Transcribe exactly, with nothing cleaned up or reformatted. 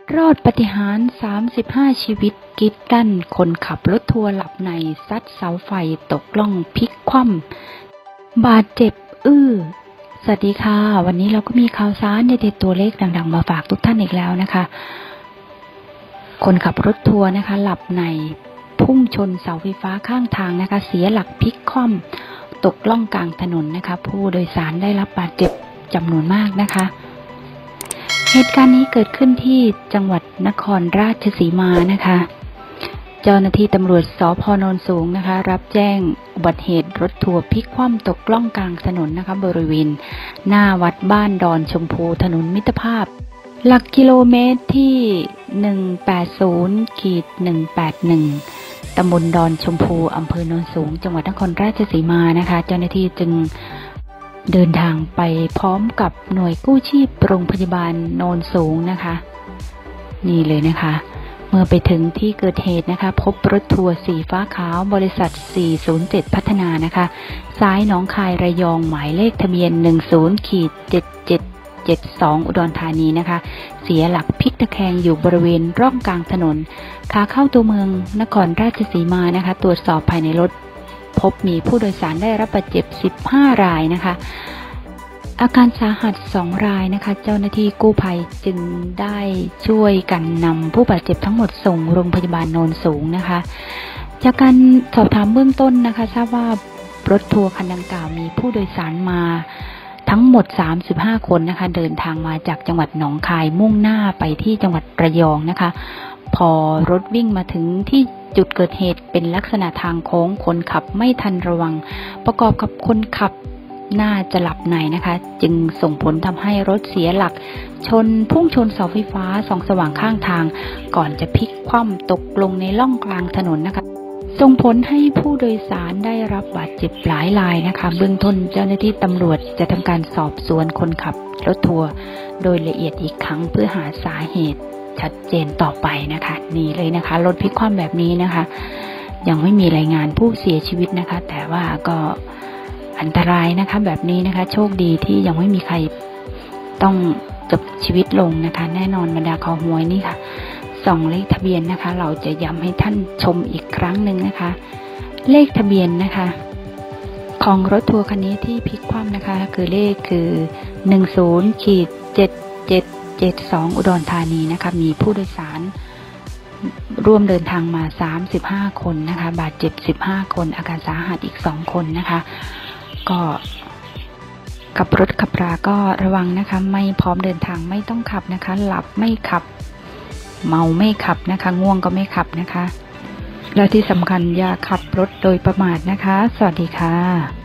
รอดปาฏิหาริย์สามสิบห้าชีวิตกรีดกลั้นคนขับรถทัวร์หลับในซัดเสาไฟตกล่องพลิกคว่ำบาดเจ็บอื้อสวัสดีค่ะวันนี้เราก็มีข่าวสารเด็ดๆตัวเลขดังๆมาฝากทุกท่านอีกแล้วนะคะคนขับรถทัวร์นะคะหลับในพุ่งชนเสาไฟฟ้าข้างทางนะคะเสียหลักพลิกคว่ำตกล่องกลางถนนนะคะผู้โดยสารได้รับบาดเจ็บจำนวนมากนะคะเหตุการณ์นี้เกิดขึ้นที่จังหวัดนครราชสีมานะคะเจ้าหน้าที่ตำรวจสภ.โนนสูงนะคะรับแจ้งอุบัติเหตุรถทัวร์พลิกคว่ำตกล่องกลางถนนนะคะบริเวณหน้าวัดบ้านดอนชมพูถนนมิตรภาพหลักกิโลเมตรที่หนึ่งแปดศูนย์ หนึ่งแปดหนึ่งตำบลดอนชมพูอำเภอโนนสูงจังหวัดนครราชสีมานะคะเจ้าหน้าที่จึงเดินทางไปพร้อมกับหน่วยกู้ชีพโรงพยาบาลโนนสูงนะคะนี่เลยนะคะเมื่อไปถึงที่เกิดเหตุนะคะพบรถทัวร์สีฟ้าขาวบริษัทสี่ศูนย์เจ็ดพัฒนานะคะสายหนองคายระยองหมายเลขทะเบียน หนึ่งศูนย์ เจ็ดเจ็ดเจ็ดสอง อุดรธานีนะคะเสียหลักพลิกตะแคงอยู่บริเวณร่องกลางถนนขาเข้าตัวเมืองนครราชสีมานะคะตรวจสอบภายในรถพบมีผู้โดยสารได้รับบาดเจ็บสิบห้ารายนะคะอาการสาหัสสองรายนะคะเจ้าหน้าที่กู้ภัยจึงได้ช่วยกันนำผู้บาดเจ็บทั้งหมดส่งโรงพยาบาลโนนสูงนะคะจากการสอบถามเบื้องต้นนะคะทราบว่ารถทัวร์คันดังกล่าวมีผู้โดยสารมาทั้งหมดสามสิบห้าคนนะคะเดินทางมาจากจังหวัดหนองคายมุ่งหน้าไปที่จังหวัดระยองนะคะพอรถวิ่งมาถึงที่จุดเกิดเหตุเป็นลักษณะทางโค้งคนขับไม่ทันระวังประกอบกับคนขับน่าจะหลับในนะคะจึงส่งผลทำให้รถเสียหลักชนพุ่งชนเสาไฟฟ้าส่องสว่างข้างทางก่อนจะพลิกคว่ำตกลงในร่องกลางถนนนะคะส่งผลให้ผู้โดยสารได้รับบาดเจ็บหลายรายนะคะเบื้องต้นเจ้าหน้าที่ตำรวจจะทำการสอบสวนคนขับรถทัวร์โดยละเอียดอีกครั้งเพื่อหาสาเหตุชัดเจนต่อไปนะคะนี่เลยนะคะรถพลิกคว่ำแบบนี้นะคะยังไม่มีรายงานผู้เสียชีวิตนะคะแต่ว่าก็อันตรายนะคะแบบนี้นะคะโชคดีที่ยังไม่มีใครต้องจบชีวิตลงนะคะแน่นอนบรรดาคอหวยนี่ค่ะสองเลขทะเบียนนะคะเราจะย้ำให้ท่านชมอีกครั้งหนึ่งนะคะเลขทะเบียนนะคะของรถทัวร์คันนี้ที่พลิกคว่ำนะคะคือเลขคือหนึ่งศูนย์ เจ็ดเจ็ดเจ็ดสองอุดรธานีนะคะมีผู้โดยสารร่วมเดินทางมาสามสิบห้าคนนะคะบาดเจ็บสิบห้าคนอาการสาหัสอีกสองคนนะคะก็ขับรถขับราก็ระวังนะคะไม่พร้อมเดินทางไม่ต้องขับนะคะหลับไม่ขับเมาไม่ขับนะคะง่วงก็ไม่ขับนะคะและที่สำคัญอย่าขับรถโดยประมาทนะคะสวัสดีค่ะ